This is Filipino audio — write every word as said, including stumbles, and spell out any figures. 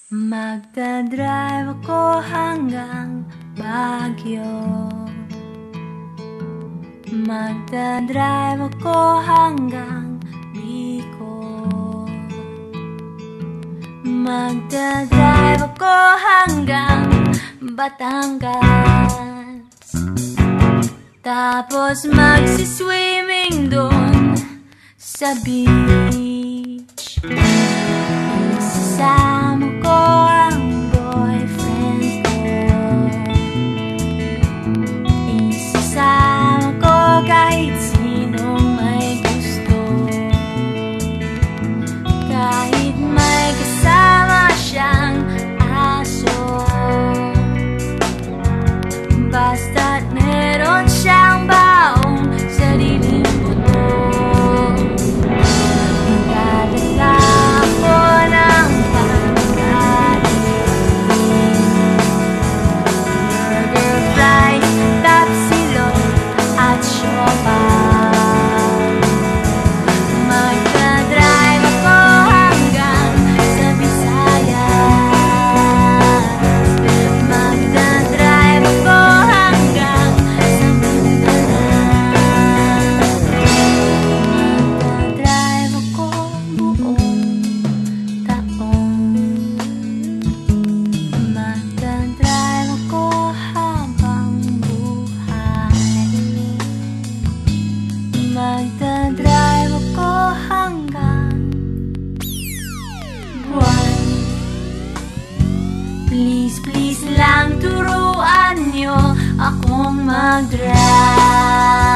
Magdadrive ako hanggang Baguio. Magdadrive ako hanggang Bicol. Magdadrive ako hanggang Batangas. Tapos magsiswimming doon sa beach. Isasama ko ang boyfriend ko. Isasama ko kahit sinong may gusto. Kahit may kasama siyang aso. Basta't meron siyang baong sariling buto. Magdadala ako ng pagkain, burger, fries, tapsilog at siomai. Magdadrive ako hanggang sa Visayas. Magdadrive ako hanggang sa Mindanao. Magdadrive ako buong taon. Magdadrive ako habang buhay. Magdadrive ako hanggang buwan. Please, please lang turuan niyo akong mag-drive.